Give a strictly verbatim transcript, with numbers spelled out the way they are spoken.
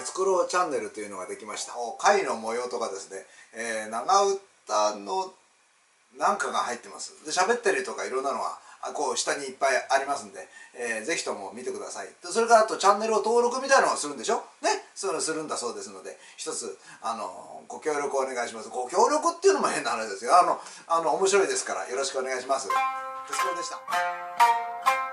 作ろうチャンネルというのができました。貝の模様とかですね、えー、長唄のなんかが入ってます。で喋ったりとかいろんなのがこう下にいっぱいありますんで、えー、ぜひとも見てください。でそれからあとチャンネルを登録みたいなのをするんでしょね、それをするんだそうですので、一つあのご協力お願いします。ご協力っていうのも変な話ですよ。あのあの面白いですからよろしくお願いします。鉄道でした。